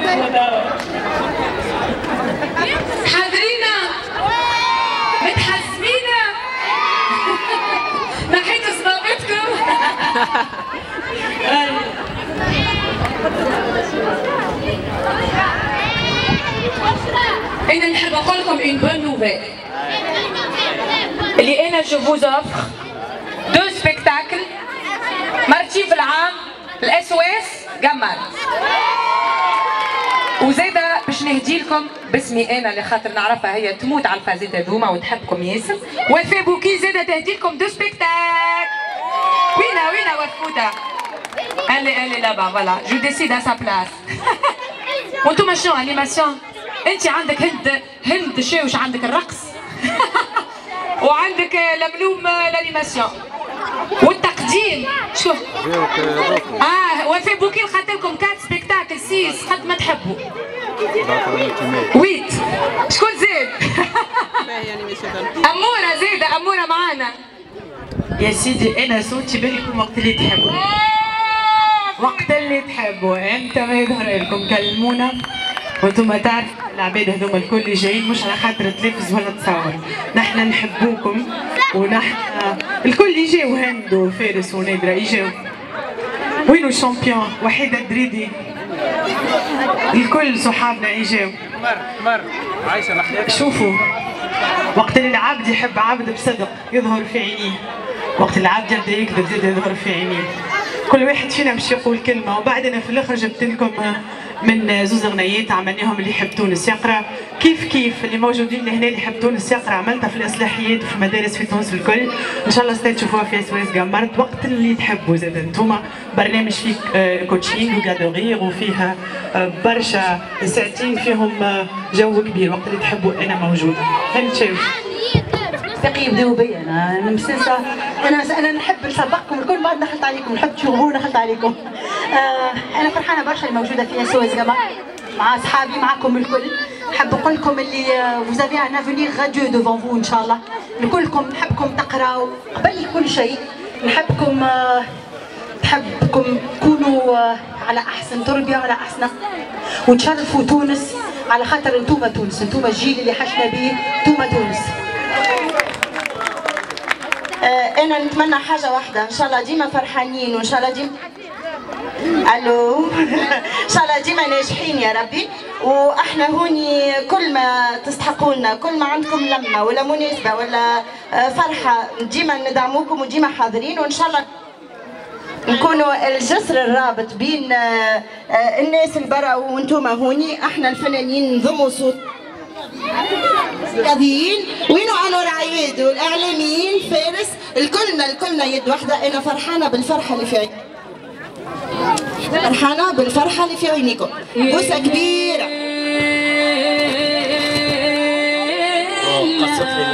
حاضرينا متحسبينا نحيتوا صبابتكم. انا نحب اقول لكم اون بون نوفيل اللي انا جو فوز اوفر دو سبيكتاكل مرتين في العام الاس او اس جمال، وزاده باش نهدي لكم باسمي انا اللي خاطر نعرفها هي تموت على الفازات هذوما وتحبكم ياسر. وفاء بوكي زاده تهدي لكم دو سبيكتاكل. وين وفوده؟ اللي لابا فوالا جو ديسيد ا سا بلاس. وانتم شنو انيماسيون؟ انت عندك هند شاوش، عندك الرقص وعندك لملوم الانيماسيون والتقديم. شوف وفاء بوكي خدت لكم 4 سبيكتاكل 6 قد ما تحبوا. ويت شكون زاد؟ اموره زاده، اموره معانا. يا سيدي انا صوتي بالكم وقت اللي تحبوا، وقت اللي تحبوا انت ما يظهر لكم كلمونا وانتم تعرفوا العباد هذوما الكل اللي جايين مش على خاطر تلفز ولا تصور، نحن نحبوكم ونحن الكل يجاو، هند وفارس ونادرة يجاو. وينو الشامبيون؟ وحيدة الدريدي، الكل صحابنا يجاو. عايشة محلات. شوفوا وقت اللي العبد يحب عبد بصدق يظهر في عينيه، وقت اللي العبد يبدا يكذب زاد يظهر في عينيه. كل واحد فينا باش يقول كلمة، وبعد انا في الاخر جبت لكم من زوز اغنيات عملناهم اللي يحب تونس يقرا كيف اللي موجودين لهنا اللي يحب تونس يقرا، عملتها في الاصلاحيات وفي المدارس في تونس الكل، ان شاء الله تشوفوها في اس او اس جمرت وقت اللي تحبوا. زاد انتوما برنامج فيه كوتشينغ وكادورير وفيها برشا ساعتين فيهم جو كبير، وقت اللي تحبوا انا موجوده. هاني تشوف باقي يبداو بيا انا مساسه، انا نحب نسبقكم الكل، ما دخلت عليكم، نحب تشوفوا دخلت عليكم. انا فرحانه برشا اللي موجوده في اس او اس جمال مع اصحابي معكم الكل. نحب نقول لكم اللي vous avez un avenir radieux devant vous ان شاء الله. لكلكم نحبكم تقراوا قبل كل شيء، نحبكم تكونوا على احسن تربيه وعلى احسن وتشرفوا تونس، على خاطر انتوما تونس، انتوما الجيل اللي حشنا به، انتوما تونس. انا نتمنى حاجه واحده، ان شاء الله ديما فرحانين، وان شاء الله ديما الو ان شاء الله ديما ناجحين يا ربي. واحنا هوني كل ما تستحقوا لنا، كل ما عندكم لمه ولا مناسبه ولا فرحه ديما ندعموكم وديما حاضرين، وان شاء الله نكونوا الجسر الرابط بين الناس البرا وانتوما هوني. احنا الفنانين نضموا صوت قاضيين، وينو انور عياد والاعلاميين فارس، الكلنا يد واحده. انا فرحانه بالفرحه اللي في عينيكم، فرحانه بالفرحه اللي في عينيكم. بوسه كبيره.